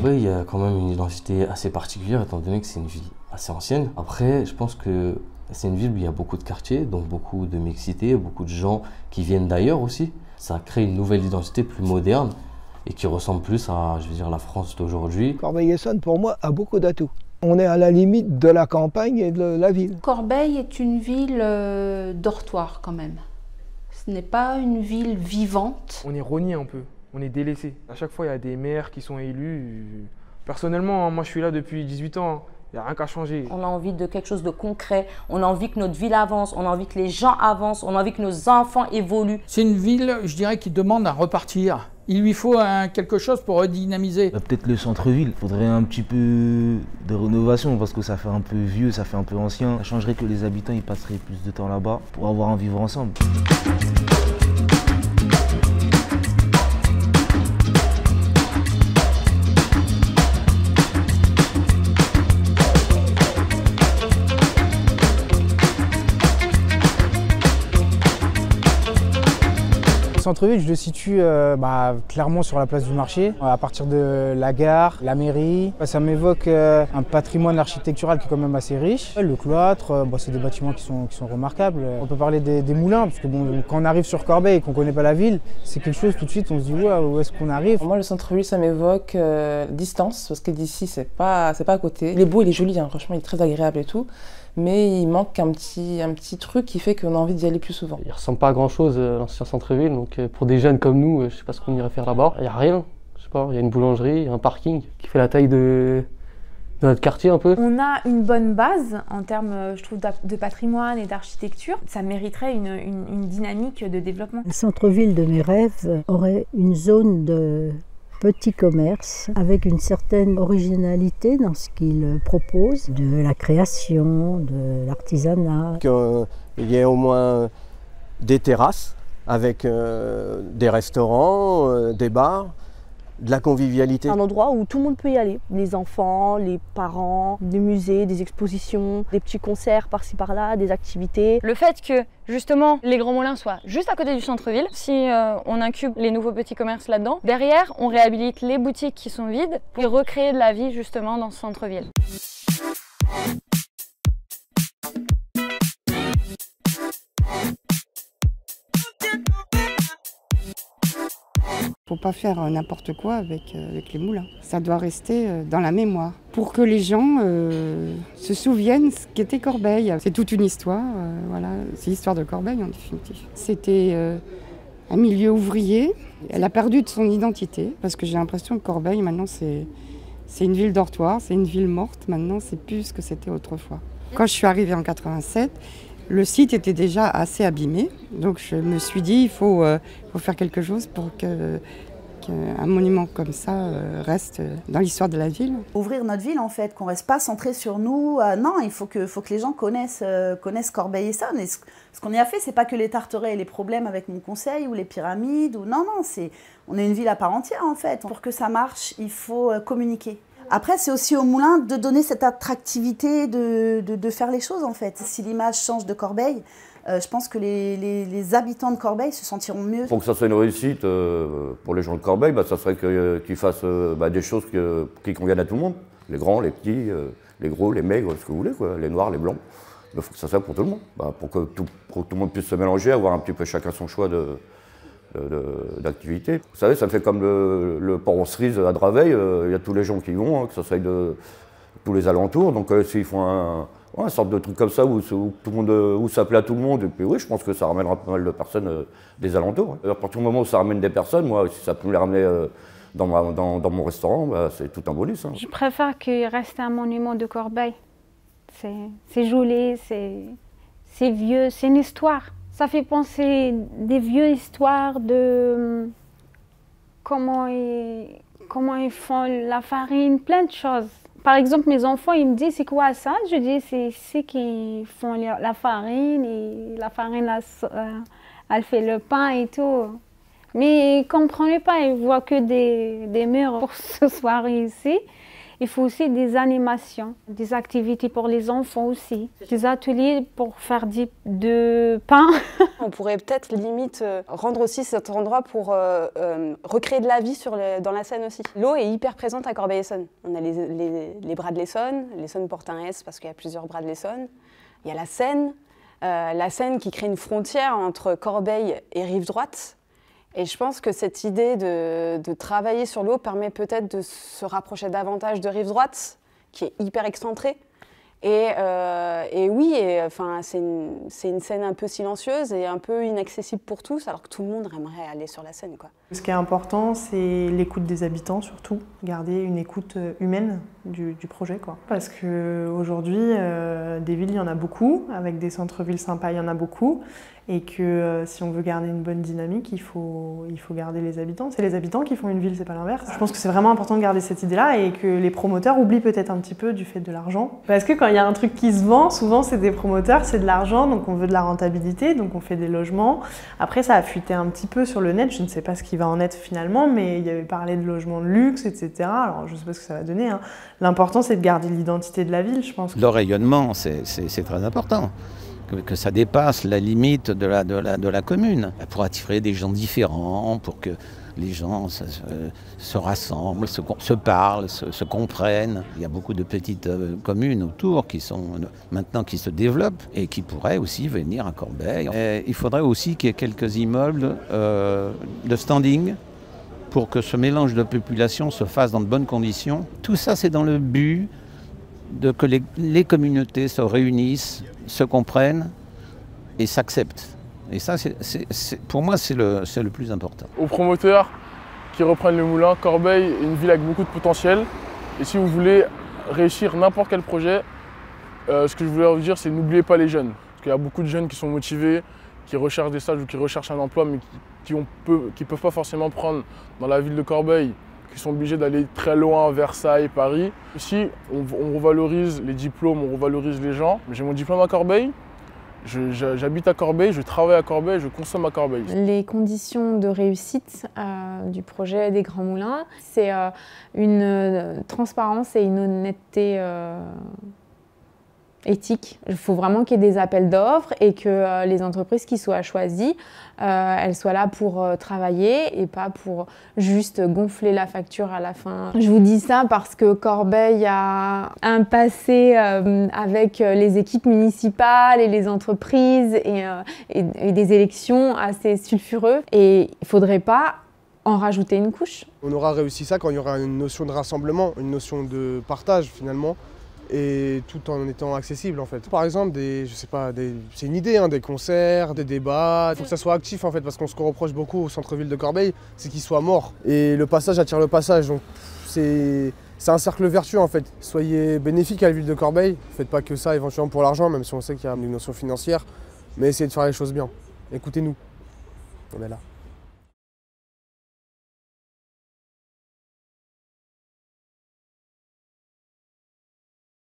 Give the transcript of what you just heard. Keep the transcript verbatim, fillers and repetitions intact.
Corbeil a quand même une identité assez particulière étant donné que c'est une ville assez ancienne. Après, je pense que c'est une ville où il y a beaucoup de quartiers, donc beaucoup de mixité, beaucoup de gens qui viennent d'ailleurs aussi. Ça crée une nouvelle identité plus moderne et qui ressemble plus à, je veux dire, la France d'aujourd'hui. Corbeil-Essonnes, pour moi, a beaucoup d'atouts. On est à la limite de la campagne et de la ville. Corbeil est une ville euh, dortoir quand même. Ce n'est pas une ville vivante. On est rogné un peu, on est délaissé. À chaque fois, il y a des maires qui sont élus. Personnellement, moi je suis là depuis dix-huit ans. Il n'y a rien qu'à changer. On a envie de quelque chose de concret, on a envie que notre ville avance, on a envie que les gens avancent, on a envie que nos enfants évoluent. C'est une ville, je dirais, qui demande à repartir. Il lui faut un, quelque chose pour redynamiser. Peut-être le centre-ville, il faudrait un petit peu de rénovation parce que ça fait un peu vieux, ça fait un peu ancien. Ça changerait que les habitants ils passeraient plus de temps là-bas pour avoir un vivre ensemble. Le centre-ville, je le situe euh, bah, clairement sur la place du marché, à partir de la gare, la mairie. Ça m'évoque euh, un patrimoine architectural qui est quand même assez riche. Le cloître, euh, bah, c'est des bâtiments qui sont, qui sont remarquables. On peut parler des, des moulins, parce que bon, quand on arrive sur Corbeil et qu'on ne connaît pas la ville, c'est quelque chose tout de suite, on se dit ouais, où est-ce qu'on arrive? Moi, le centre-ville, ça m'évoque euh, distance, parce que d'ici, c'est pas, c'est pas à côté. Il est beau, il est joli, hein, franchement, il est très agréable et tout. Mais il manque un petit, un petit truc qui fait qu'on a envie d'y aller plus souvent. Il ressemble pas à grand chose, l'ancien centre-ville, donc pour des jeunes comme nous, je sais pas ce qu'on irait faire là-bas. Il y a rien, je sais pas, il y a une boulangerie, un parking qui fait la taille de, de notre quartier un peu. On a une bonne base en termes, je trouve, de patrimoine et d'architecture. Ça mériterait une, une, une dynamique de développement. Le centre-ville de mes rêves aurait une zone de petit commerce avec une certaine originalité dans ce qu'il propose, de la création, de l'artisanat. Qu'il y ait au moins des terrasses avec euh, des restaurants, euh, des bars, de la convivialité. Un endroit où tout le monde peut y aller, les enfants, les parents, des musées, des expositions, des petits concerts par-ci par-là, des activités. Le fait que justement les Grands Moulins soient juste à côté du centre-ville, si euh, on incube les nouveaux petits commerces là-dedans, derrière on réhabilite les boutiques qui sont vides pour recréer de la vie justement dans ce centre-ville. Il ne faut pas faire n'importe quoi avec, euh, avec les moulins. Ça doit rester euh, dans la mémoire pour que les gens euh, se souviennent ce qu'était Corbeil. C'est toute une histoire, euh, voilà. C'est l'histoire de Corbeil en définitive. C'était euh, un milieu ouvrier. Elle a perdu de son identité parce que j'ai l'impression que Corbeil maintenant c'est c'est une ville dortoir, c'est une ville morte. Maintenant c'est plus ce que c'était autrefois. Quand je suis arrivée en quatre-vingt-sept, le site était déjà assez abîmé, donc je me suis dit il faut, euh, faut faire quelque chose pour que, qu'un monument comme ça euh, reste dans l'histoire de la ville. Ouvrir notre ville en fait, qu'on ne reste pas centré sur nous. Euh, non, il faut que, faut que les gens connaissent, euh, connaissent Corbeil-Essonnes. Et ce, ce qu'on y a fait, c'est pas que les Tarterets aient les problèmes avec mon conseil ou les pyramides. Ou, non, non, c'est, on est une ville à part entière en fait. Pour que ça marche, il faut euh, communiquer. Après, c'est aussi au moulin de donner cette attractivité, de, de, de faire les choses en fait. Si l'image change de Corbeil, euh, je pense que les, les, les habitants de Corbeil se sentiront mieux. Pour que ça soit une réussite euh, pour les gens de Corbeil, bah, ça serait que, euh, qu'ils fassent euh, bah, des choses que, qui conviennent à tout le monde. Les grands, les petits, euh, les gros, les maigres, ce que vous voulez, quoi. Les noirs, les blancs. Il faut que ça soit pour tout le monde. Bah, pour, que tout, pour que tout le monde puisse se mélanger, avoir un petit peu chacun son choix de... d'activité. Vous savez, ça fait comme le, le port aux cerises à Draveil, il euh, y a tous les gens qui y vont, hein, que ce soit de tous les alentours, donc euh, s'ils font un, ouais, une sorte de truc comme ça où, où, tout le monde, où ça plaît à tout le monde, et puis oui, je pense que ça ramènera pas mal de personnes euh, des alentours. À partir du moment où ça ramène des personnes, moi, si ça peut me les ramener euh, dans, ma, dans, dans mon restaurant, bah, c'est tout un bonus. Hein. Je préfère qu'il reste un monument de Corbeil. C'est joli, c'est vieux, c'est une histoire. Ça fait penser des vieilles histoires de comment ils, comment ils font la farine, plein de choses. Par exemple, mes enfants, ils me disent c'est quoi ça? Je dis c'est c'est qu'ils font la farine et la farine, elle, elle fait le pain et tout. Mais ils ne comprennent pas, ils voient que des, des murs pour ce soir ici. Il faut aussi des animations, des activités pour les enfants aussi, des ateliers pour faire du de pain. On pourrait peut-être limite euh, rendre aussi cet endroit pour euh, euh, recréer de la vie sur les, dans la Seine aussi. L'eau est hyper présente à Corbeil-Essonnes. On a les, les, les bras de l'Essonne, l'Essonne porte un S parce qu'il y a plusieurs bras de l'Essonne. Il y a la Seine, euh, la Seine qui crée une frontière entre Corbeil et Rive-Droite. Et je pense que cette idée de, de travailler sur l'eau permet peut-être de se rapprocher davantage de Rive-Droite, qui est hyper excentrée. Et, euh, et oui, et, enfin, c'est une, c'est une scène un peu silencieuse et un peu inaccessible pour tous, alors que tout le monde aimerait aller sur la scène, quoi. Ce qui est important, c'est l'écoute des habitants surtout, garder une écoute humaine du, du projet, quoi. Parce qu'aujourd'hui, euh, des villes, il y en a beaucoup, avec des centres-villes sympas, il y en a beaucoup, et que euh, si on veut garder une bonne dynamique, il faut, il faut garder les habitants. C'est les habitants qui font une ville, c'est pas l'inverse. Je pense que c'est vraiment important de garder cette idée-là et que les promoteurs oublient peut-être un petit peu du fait de l'argent. Parce que quand il y a un truc qui se vend, souvent c'est des promoteurs, c'est de l'argent, donc on veut de la rentabilité, donc on fait des logements. Après, ça a fuité un petit peu sur le net, je ne sais pas ce qui va en être finalement, mais il y avait parlé de logements de luxe, et cetera. Alors je ne sais pas ce que ça va donner, hein. L'important, c'est de garder l'identité de la ville, je pense. Le rayonnement, c'est très important. Que, que ça dépasse la limite de la, de, la, de la commune, pour attirer des gens différents, pour que les gens se, se rassemblent, se, se parlent, se, se comprennent. Il y a beaucoup de petites euh, communes autour qui sont maintenant qui se développent et qui pourraient aussi venir à Corbeil. Et il faudrait aussi qu'il y ait quelques immeubles euh, de standing pour que ce mélange de population se fasse dans de bonnes conditions. Tout ça, c'est dans le but de que les, les communautés se réunissent, se comprennent et s'acceptent. Et ça, c'est, c'est, c'est, pour moi, c'est le, c'est le plus important. Aux promoteurs qui reprennent le moulin, Corbeil est une ville avec beaucoup de potentiel. Et si vous voulez réussir n'importe quel projet, euh, ce que je voulais vous dire, c'est n'oubliez pas les jeunes. Parce qu'il y a beaucoup de jeunes qui sont motivés, qui recherchent des stages ou qui recherchent un emploi, mais qui ne peuvent pas forcément prendre dans la ville de Corbeil, qui sont obligés d'aller très loin, Versailles, Paris. Ici, on, on revalorise les diplômes, on revalorise les gens. J'ai mon diplôme à Corbeil, j'habite à Corbeil, je travaille à Corbeil, je consomme à Corbeil. Les conditions de réussite euh, du projet des Grands Moulins, c'est euh, une euh, transparence et une honnêteté euh, éthique. Il faut vraiment qu'il y ait des appels d'offres et que euh, les entreprises qui soient choisies, euh, elles soient là pour euh, travailler et pas pour juste gonfler la facture à la fin. Je vous dis ça parce que Corbeil a un passé euh, avec les équipes municipales et les entreprises et, euh, et, et des élections assez sulfureux et il ne faudrait pas en rajouter une couche. On aura réussi ça quand il y aura une notion de rassemblement, une notion de partage finalement, et tout en étant accessible en fait. Par exemple, des, je sais pas, des, c'est une idée, hein, des concerts, des débats. Il faut que ça soit actif en fait, parce qu'on se reproche beaucoup au centre-ville de Corbeil, c'est qu'il soit mort. Et le passage attire le passage, donc c'est un cercle vertueux en fait. Soyez bénéfiques à la ville de Corbeil, faites pas que ça éventuellement pour l'argent, même si on sait qu'il y a une notion financière, mais essayez de faire les choses bien. Écoutez-nous, on est là.